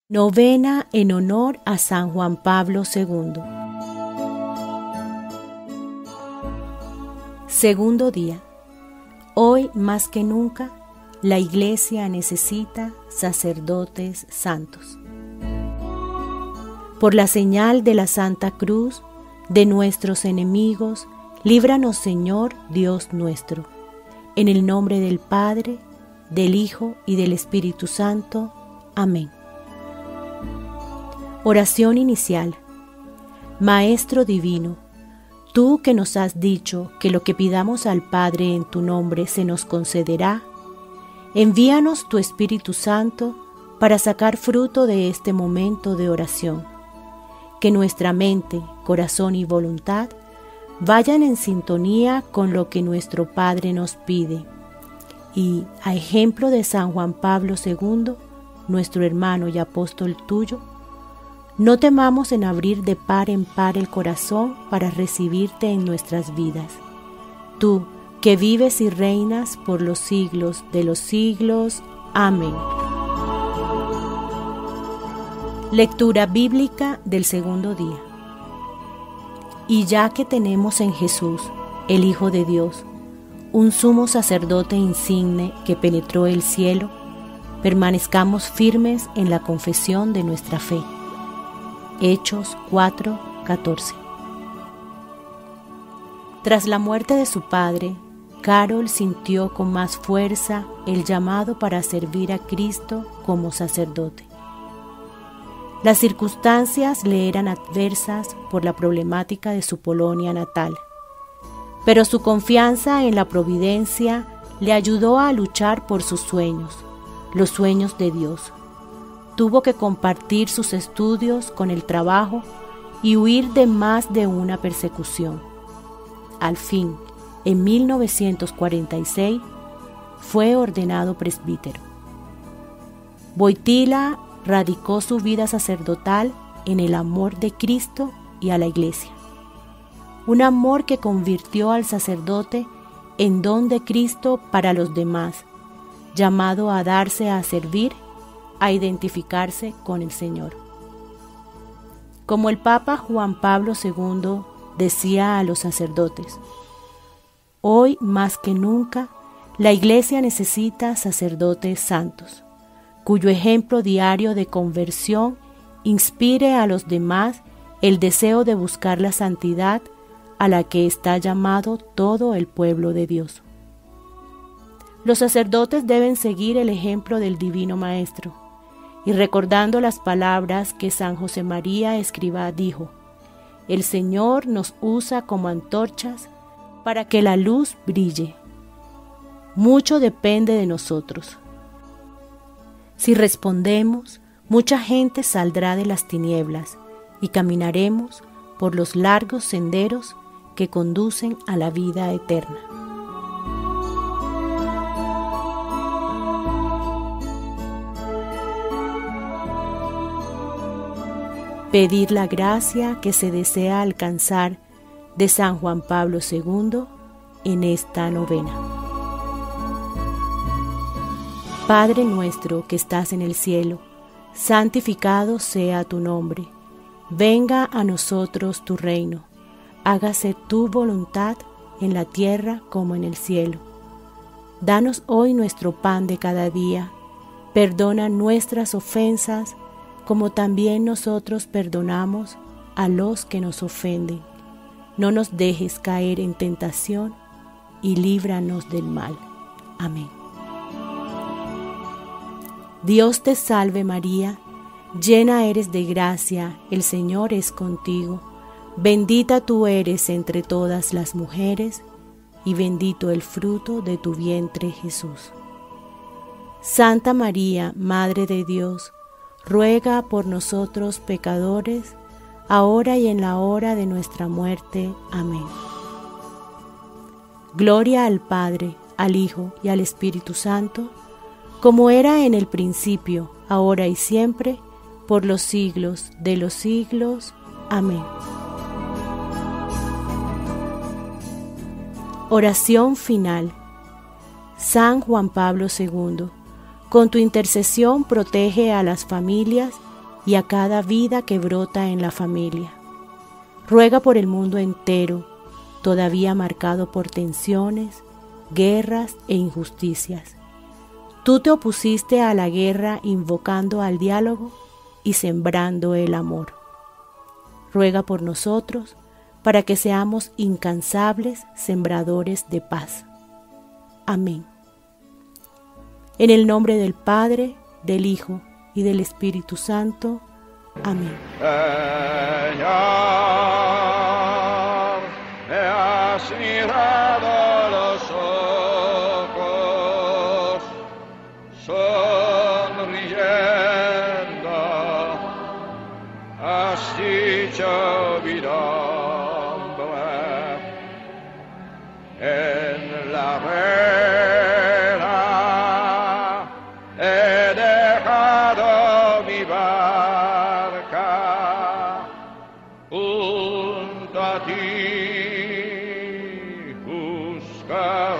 Novena en honor a San Juan Pablo II. Segundo día. Hoy más que nunca, la Iglesia necesita sacerdotes santos. Por la señal de la Santa Cruz, de nuestros enemigos, líbranos, Señor, Dios nuestro. En el nombre del Padre, del Hijo y del Espíritu Santo. Amén. Oración inicial. Maestro divino, tú que nos has dicho que lo que pidamos al Padre en tu nombre se nos concederá, envíanos tu Espíritu Santo para sacar fruto de este momento de oración. Que nuestra mente, corazón y voluntad vayan en sintonía con lo que nuestro Padre nos pide. Y, a ejemplo de San Juan Pablo II, nuestro hermano y apóstol tuyo, no temamos en abrir de par en par el corazón para recibirte en nuestras vidas. Tú, que vives y reinas por los siglos de los siglos. Amén. Lectura bíblica del segundo día. Y ya que tenemos en Jesús, el Hijo de Dios, un sumo sacerdote insigne que penetró el cielo, permanezcamos firmes en la confesión de nuestra fe. Hechos 4:14. Tras la muerte de su padre, Carol sintió con más fuerza el llamado para servir a Cristo como sacerdote. Las circunstancias le eran adversas por la problemática de su Polonia natal, pero su confianza en la providencia le ayudó a luchar por sus sueños, los sueños de Dios. Tuvo que compartir sus estudios con el trabajo y huir de más de una persecución. Al fin, en 1946, fue ordenado presbítero. Wojtyła radicó su vida sacerdotal en el amor de Cristo y a la Iglesia. Un amor que convirtió al sacerdote en don de Cristo para los demás, llamado a darse a servir, a identificarse con el Señor. Como el Papa Juan Pablo II decía a los sacerdotes, hoy más que nunca, la Iglesia necesita sacerdotes santos, cuyo ejemplo diario de conversión inspire a los demás el deseo de buscar la santidad a la que está llamado todo el pueblo de Dios. Los sacerdotes deben seguir el ejemplo del Divino Maestro, y recordando las palabras que San José María Escrivá dijo, el Señor nos usa como antorchas para que la luz brille. Mucho depende de nosotros. Si respondemos, mucha gente saldrá de las tinieblas y caminaremos por los largos senderos que conducen a la vida eterna. Pedir la gracia que se desea alcanzar de San Juan Pablo II en esta novena. Padre nuestro que estás en el cielo, santificado sea tu nombre. Venga a nosotros tu reino. Hágase tu voluntad en la tierra como en el cielo. Danos hoy nuestro pan de cada día. Perdona nuestras ofensas, como también nosotros perdonamos a los que nos ofenden. No nos dejes caer en tentación y líbranos del mal. Amén. Dios te salve María, llena eres de gracia, el Señor es contigo. Bendita tú eres entre todas las mujeres, y bendito el fruto de tu vientre Jesús. Santa María, Madre de Dios, ruega por nosotros pecadores, ahora y en la hora de nuestra muerte. Amén. Gloria al Padre, al Hijo y al Espíritu Santo, como era en el principio, ahora y siempre, por los siglos de los siglos. Amén. Oración final. San Juan Pablo II, con tu intercesión protege a las familias y a cada vida que brota en la familia. Ruega por el mundo entero, todavía marcado por tensiones, guerras e injusticias. Tú te opusiste a la guerra invocando al diálogo y sembrando el amor. Ruega por nosotros para que seamos incansables sembradores de paz. Amén. En el nombre del Padre, del Hijo y del Espíritu Santo. Amén. Señor, me has mirado los ojos, sonriendo, has dicho mi nombre en la vela, he dejado mi barca junto a ti, busca